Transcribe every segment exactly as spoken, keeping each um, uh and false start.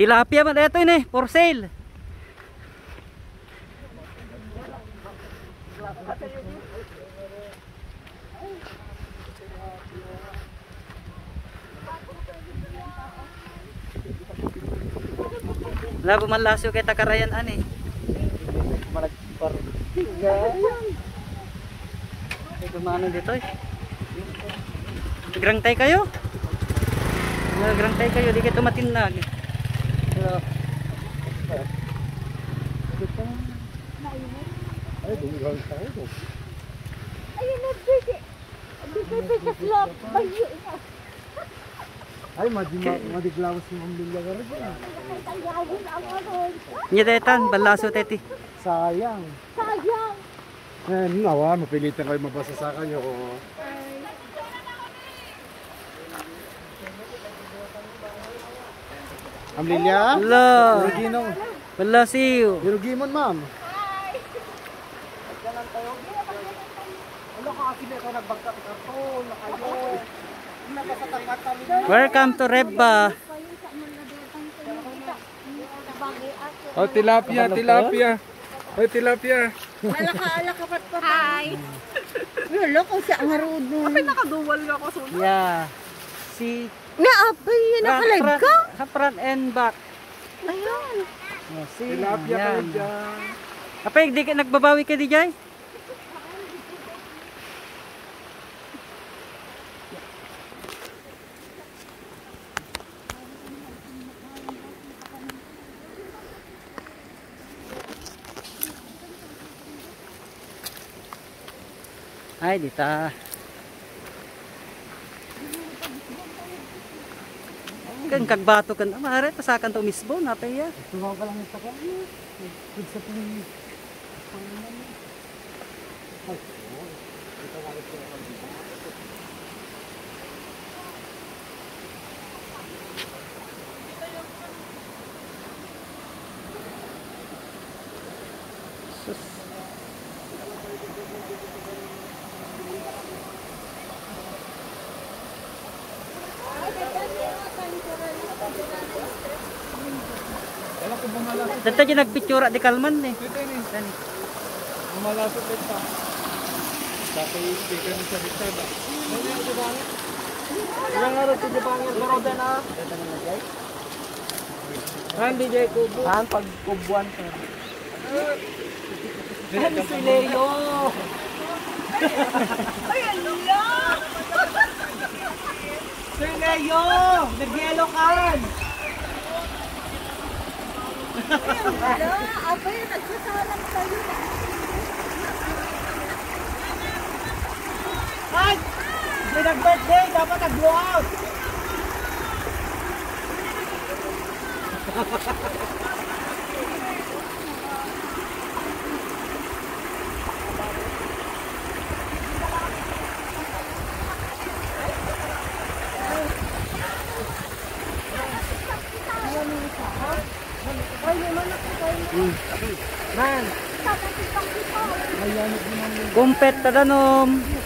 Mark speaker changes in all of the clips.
Speaker 1: Tilapia man ito ini, for sale. Labo man lasyo kay takarayan ani. Malagpar. Ito maano dito eh. Grangtay kayo. Grangtay kayo, di kayo matinag. So,
Speaker 2: ay, dumigang tayo.
Speaker 3: Ayun na, Bebe. Bebe, kaslap. Bayo na.
Speaker 2: Ay, madiglawas yung umbilya ka rin.
Speaker 1: Nya detan, balaso teti.
Speaker 2: Sayang.
Speaker 3: Sayang.
Speaker 2: Eh, nawa, mapilitan kayo mabasa sa kanyo. Am Lilia?
Speaker 1: Hello.
Speaker 2: Ruginong.
Speaker 1: Balasiw.
Speaker 2: Rugimon, ma'am.
Speaker 1: Welcome to Reba.
Speaker 2: Oh, tilapia, tilapia. Oh, tilapia.
Speaker 3: Malaka-ala ka pat pa. Hi. Wala ko siya ang marunong.
Speaker 4: Kapag nakaduwal nga ako sunod.
Speaker 1: Yeah. Si
Speaker 3: Naapay yan, nakalive ka?
Speaker 1: Sa front and back.
Speaker 3: Ayan.
Speaker 1: Oh, si
Speaker 2: Tilapia
Speaker 1: yan.
Speaker 2: kayo dyan.
Speaker 1: Kapag di ka nagbabawi ka di jay? Ay, dita. Kan kagbato kan amare pasakan to misbo na pa ya.
Speaker 2: Tumaw ka lang ito ka. Good sa pang...
Speaker 1: Dito yung nagpitsura di kalman eh.
Speaker 2: Dito ni. Malasot ito. Tapos speaker ni sa bitaba. Ilang araw ito di pangil karoda na. Han di jay kubo. Han pag kubuan ka. Han si Leo.
Speaker 4: Ay, alula!
Speaker 1: Si Leo! Nag-yellow kan!
Speaker 3: Wala, abay, nagsasalang tayo.
Speaker 1: Ay! Hindi nag-birthday! Dapat nag-blow out! Man! Kumpet tadanom!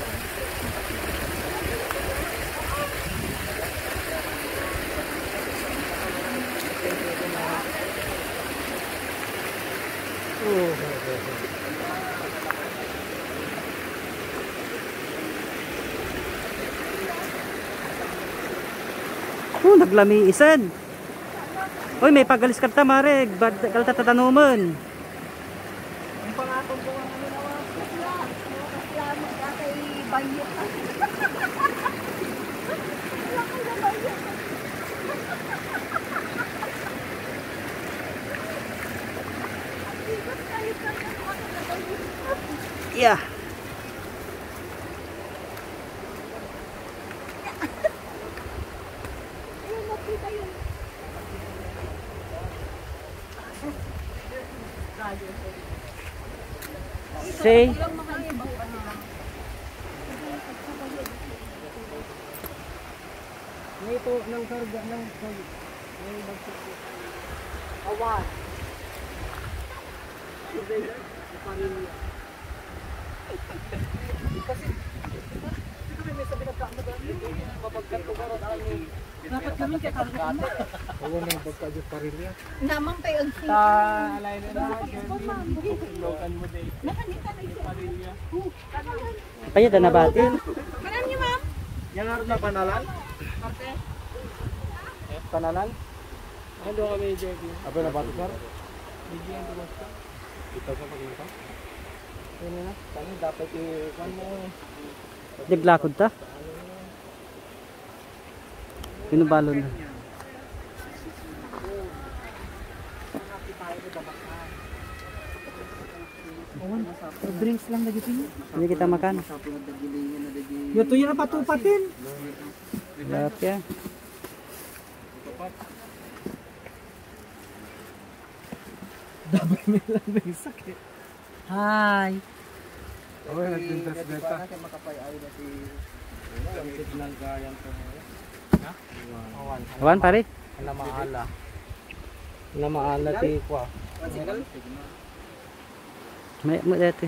Speaker 1: Oh, naglami isan. Oy, may pagalis ka tamare, bad kalta tatanuman.
Speaker 3: Ang pangatong ko ang ano nawa. Kasama ka kay Bayo. Wala ka na Bayo.
Speaker 1: Yeah. Say
Speaker 2: Ito ng karga ng
Speaker 1: awan. Kasi dito may sabi na ka mo dali. Mapagkat ko karon ani
Speaker 3: Dapat kami kakalimutan.
Speaker 2: Huwag nang pagkajot parilya.
Speaker 3: Naman pa yung
Speaker 2: Sa alay na na, lokan mo din.
Speaker 3: Nakanita na siya.
Speaker 2: Parilya.
Speaker 1: Payat na batin.
Speaker 3: Kanan niyo, ma'am.
Speaker 2: Yan harap na panalan?
Speaker 3: Okay.
Speaker 2: Eh, panalan? Ano kami, Jerry? Apa na bato, sir? Bigyan ko lang siya. Ito sa pagkita? Ano na? Kami dapat i-kwan mo.
Speaker 1: Diglakod ta. Pinubalo na.
Speaker 3: Drinks lang lagi pinyo.
Speaker 1: Hindi kita makan.
Speaker 3: Yato yun na patupatin.
Speaker 1: Lap ya.
Speaker 2: Dapat nila may sakit.
Speaker 3: Hi.
Speaker 2: Oo, nagpintas beta. Sakit ng gayang to. Ha? Awan.
Speaker 1: Awan pare.
Speaker 2: Ana maala. Ana maala ti kwa.
Speaker 1: May mo dati.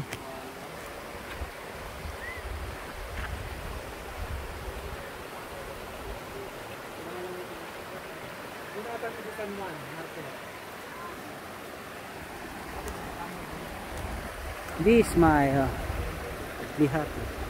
Speaker 1: Be smile. Be happy.